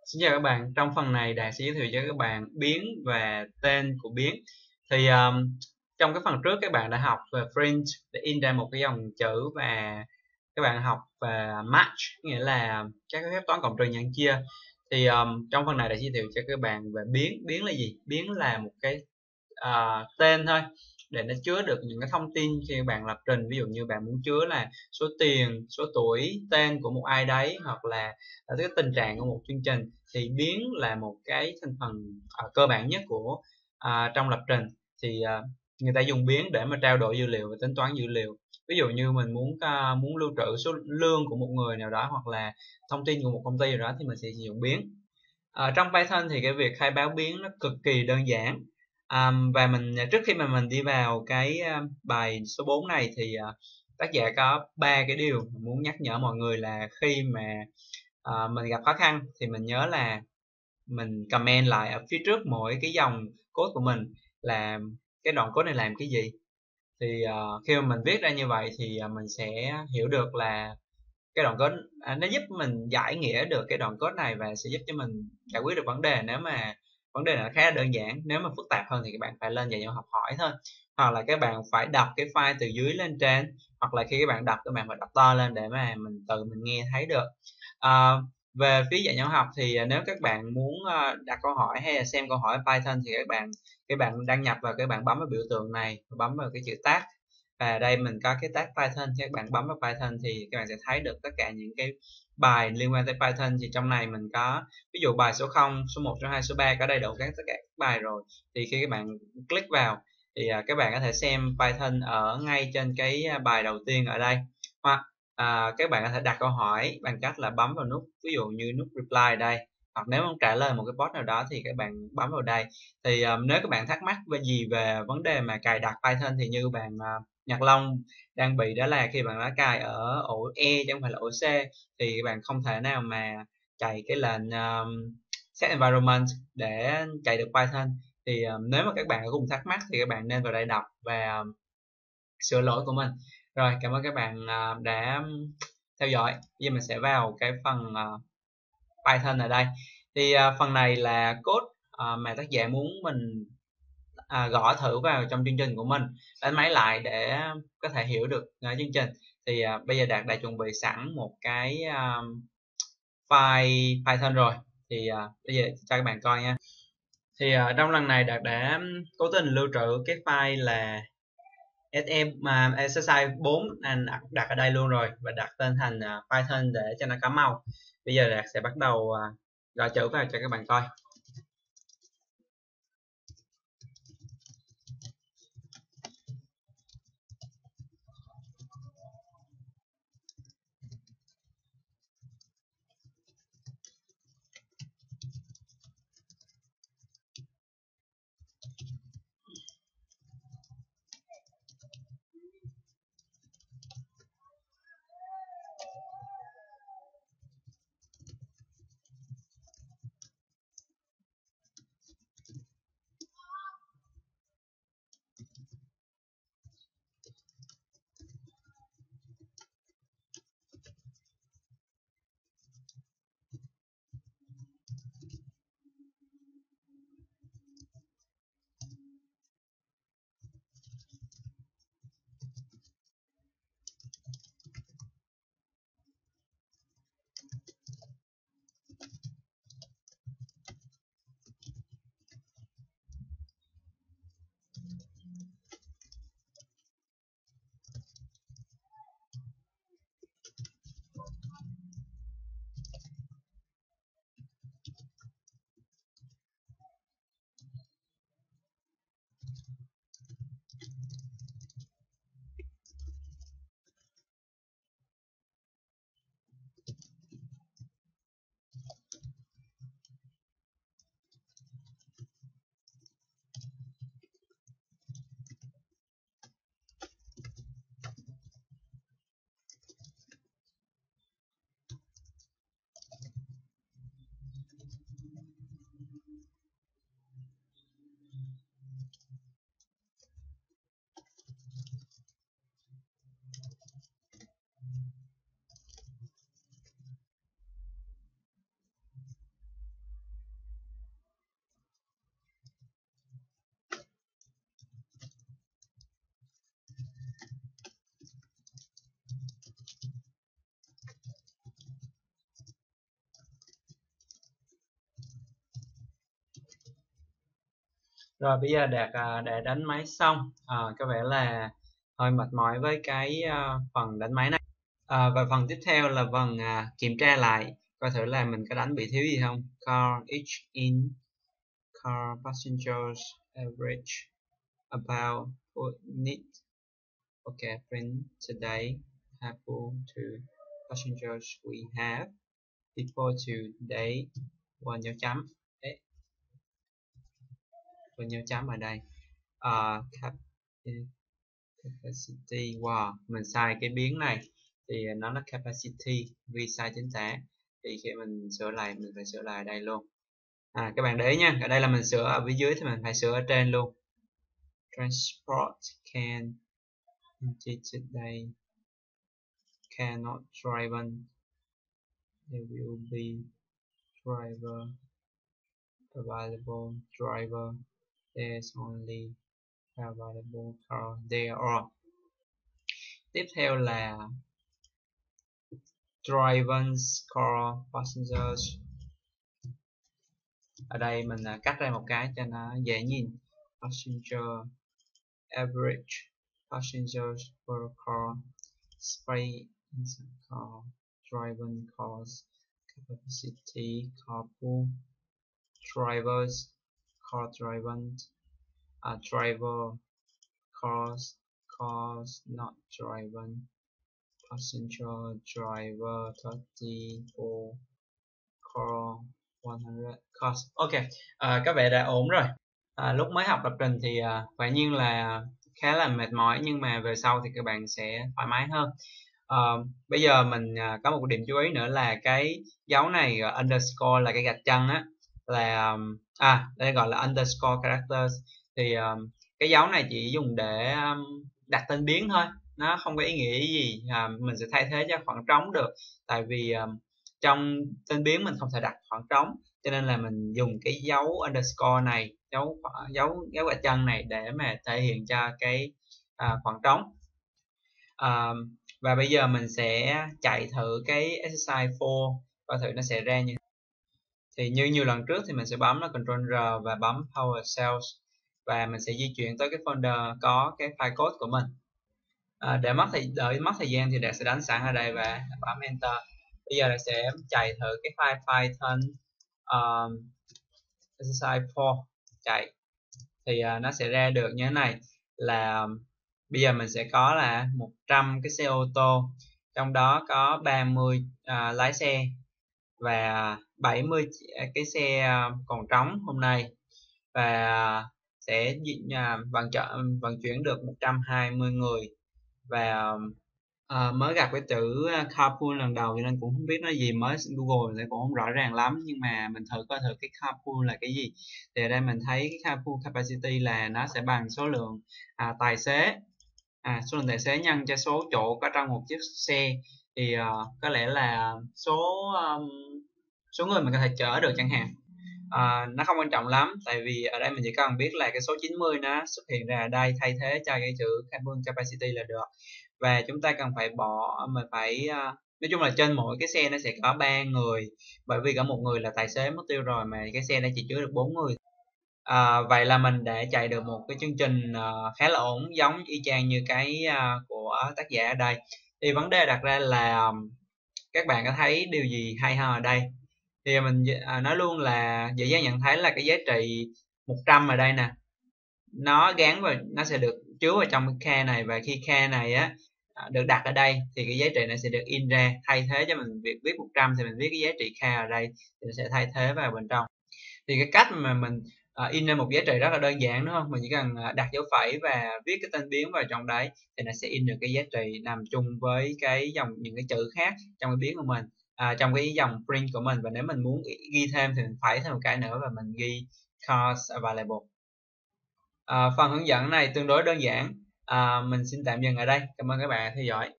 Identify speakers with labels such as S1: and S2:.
S1: Xin chào các bạn, trong phần này Đạt sẽ giới thiệu cho các bạn biến và tên của biến. Thì trong cái phần trước các bạn đã học về print để in ra một cái dòng chữ, và các bạn học về match, nghĩa là các phép toán cộng trừ nhân chia. Thì trong phần này Đạt sẽ giới thiệu cho các bạn về biến. Biến là gì? Biến là một cái tên thôi, để nó chứa được những cái thông tin khi bạn lập trình. Ví dụ như bạn muốn chứa là số tiền, số tuổi, tên của một ai đấy, hoặc là cái tình trạng của một chương trình, thì biến là một cái thành phần cơ bản nhất của trong lập trình. Thì người ta dùng biến để mà trao đổi dữ liệu và tính toán dữ liệu. Ví dụ như mình muốn lưu trữ số lương của một người nào đó, hoặc là thông tin của một công ty nào đó, thì mình sẽ sử dụng biến. Trong Python thì cái việc khai báo biến nó cực kỳ đơn giản. Và trước khi mà mình đi vào cái bài số 4 này, thì tác giả có ba cái điều muốn nhắc nhở mọi người, là khi mà mình gặp khó khăn thì mình nhớ là mình comment lại ở phía trước mỗi cái dòng code của mình, là cái đoạn code này làm cái gì. Thì khi mà mình viết ra như vậy thì mình sẽ hiểu được là cái đoạn code nó giúp mình giải nghĩa được cái đoạn code này, và sẽ giúp cho mình giải quyết được vấn đề. Nếu mà vấn đề này khá là đơn giản, nếu mà phức tạp hơn thì các bạn phải lên dạy nhau học hỏi thôi, hoặc là các bạn phải đọc cái file từ dưới lên trên, hoặc là khi các bạn đọc, các bạn phải đọc to lên để mà mình tự mình nghe thấy được. À, về phía dạy nhau học thì nếu các bạn muốn đặt câu hỏi hay là xem câu hỏi Python, thì các bạn đăng nhập vào, các bạn bấm vào biểu tượng này, bấm vào cái chữ tag, và đây mình có cái tag Python. Các bạn bấm vào Python thì các bạn sẽ thấy được tất cả những cái bài liên quan tới Python. Thì trong này mình có ví dụ bài số 0, số 1, số 2, số 3 có đầy đủ tất cả các bài rồi. Thì khi các bạn click vào thì các bạn có thể xem Python ở ngay trên cái bài đầu tiên ở đây, hoặc các bạn có thể đặt câu hỏi bằng cách là bấm vào nút, ví dụ như nút reply đây, hoặc nếu muốn trả lời một cái post nào đó thì các bạn bấm vào đây. Thì nếu các bạn thắc mắc về gì về vấn đề mà cài đặt Python, thì như bạn Nhật Long đang bị, đó là khi bạn đã cài ở ổ E chứ không phải là ổ C, thì bạn không thể nào mà chạy cái lệnh set environment để chạy được Python. Thì nếu mà các bạn có cùng thắc mắc thì các bạn nên vào đây đọc và sửa lỗi của mình. Rồi, cảm ơn các bạn đã theo dõi. Bây giờ mình sẽ vào cái phần Python ở đây. Thì phần này là code mà tác giả muốn mình gõ thử vào trong chương trình của mình, đánh máy lại để có thể hiểu được chương trình. Thì bây giờ Đạt đã chuẩn bị sẵn một cái file Python rồi. Thì bây giờ cho các bạn coi nha. Thì trong lần này Đạt đã cố tình lưu trữ cái file là SM mà exercise 4, anh đặt ở đây luôn rồi, và đặt tên thành Python để cho nó có màu. Bây giờ Đạt sẽ bắt đầu gõ chữ vào cho các bạn coi. Rồi bây giờ Đạt đã đánh máy xong. Có vẻ là hơi mệt mỏi với cái phần đánh máy này. Và phần tiếp theo là phần kiểm tra lại coi thử là mình có đánh bị thiếu gì không. Car each in, car passengers average about need. Okay, print today helpful to passengers we have people today. Và dấu chấm. Đấy, và dấu chấm ở đây. Capacity, wow, mình sai cái biến này thì nó là capacity, vì sai chính tả. Thì khi mình sửa lại mình phải sửa lại ở đây luôn. Các bạn để ý nha, ở đây là mình sửa ở phía dưới thì mình phải sửa ở trên luôn. Transport can today cannot drive on. There will be driver available. Driver, there's only available car there are. Tiếp theo là drivers car passengers. Ở đây mình cắt ra một cái cho nó dễ nhìn. Passenger average passengers per car space in car driven cars capacity carpool drivers car driven driver cars not driven passenger driver 34 car 100 cars. Ok, các bạn đã ổn rồi. Lúc mới học lập trình thì quả nhiên là khá là mệt mỏi, nhưng mà về sau thì các bạn sẽ thoải mái hơn. Bây giờ mình có một điểm chú ý nữa là cái dấu này underscore là cái gạch chân á, là đây gọi là underscore characters. Thì cái dấu này chỉ dùng để đặt tên biến thôi, nó không có ý nghĩa gì. Mình sẽ thay thế cho khoảng trống được, tại vì trong tên biến mình không thể đặt khoảng trống, cho nên là mình dùng cái dấu underscore này, dấu gạch chân này để mà thể hiện cho cái khoảng trống. Và bây giờ mình sẽ chạy thử cái exercise 4 coi thử nó sẽ ra như. Thì như nhiều lần trước thì mình sẽ bấm là Ctrl R và bấm PowerShell, và mình sẽ di chuyển tới cái folder có cái file code của mình. Để đợi mất thời gian thì Đạt sẽ đánh sẵn ở đây và bấm Enter. Bây giờ Đạt sẽ chạy thử cái file Python exercise 4 chạy, thì nó sẽ ra được như thế này, là bây giờ mình sẽ có là 100 cái xe ô tô, trong đó có 30 lái xe và 70 cái xe còn trống hôm nay, và sẽ vận chuyển được 120 người. Và mới gặp cái chữ carpool lần đầu cho nên cũng không biết nó gì, mới Google thì cũng không rõ ràng lắm, nhưng mà mình thử coi thử cái carpool là cái gì. Thì ở đây mình thấy cái carpool capacity là nó sẽ bằng số lượng tài xế, số lượng tài xế nhân cho số chỗ có trong một chiếc xe. Thì có lẽ là số người mình có thể chở được chẳng hạn. Nó không quan trọng lắm, tại vì ở đây mình chỉ cần biết là cái số 90 nó xuất hiện ra ở đây thay thế cho cái chữ carpool capacity là được. Và chúng ta cần phải nói chung là trên mỗi cái xe nó sẽ có 3 người, bởi vì có một người là tài xế mất tiêu rồi, mà cái xe nó chỉ chứa được 4 người. Vậy là mình đã chạy được một cái chương trình khá là ổn, giống y chang như cái của tác giả ở đây. Thì vấn đề đặt ra là các bạn có thấy điều gì hay ho ở đây? Thì mình nói luôn là dễ dàng nhận thấy là cái giá trị 100 ở đây nè, nó gắn vào, nó sẽ được chứa vào trong cái key này, và khi key này á được đặt ở đây thì cái giá trị này sẽ được in ra, thay thế cho mình việc viết 100 thì mình viết cái giá trị key ở đây thì nó sẽ thay thế vào bên trong. Thì cái cách mà mình in ra một giá trị rất là đơn giản, đúng không? Mình chỉ cần đặt dấu phẩy và viết cái tên biến vào trong đấy thì nó sẽ in được cái giá trị nằm chung với cái những cái chữ khác trong cái biến của mình, trong cái dòng print của mình. Và nếu mình muốn ghi thêm thì mình phẩy thêm một cái nữa và mình ghi cars available. Phần hướng dẫn này tương đối đơn giản. Mình xin tạm dừng ở đây. Cảm ơn các bạn đã theo dõi.